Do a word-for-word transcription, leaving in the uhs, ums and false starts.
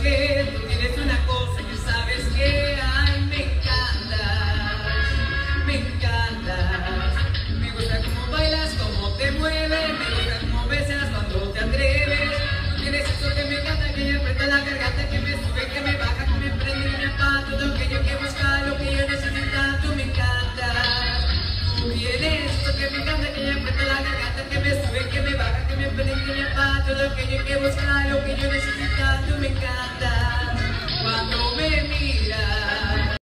que tú tienes una cosa que sabes que ay, me encantas, me encantas. Me gusta cómo bailas, cómo te mueves, me gusta cómo besas cuando te atreves. Tienes eso que me encanta, que me aprieta la garganta, que me sube, que me baja, que me prende, que me apaga. Todo aquello que busca, lo que yo necesito, tú me encantas. Tú tienes eso que me encanta, que me aprieta la garganta, que me sube, que me baja, que me prende, que me apaga. Todo aquello que busca, lo que yo necesito, tú me encantas. Cuando me miras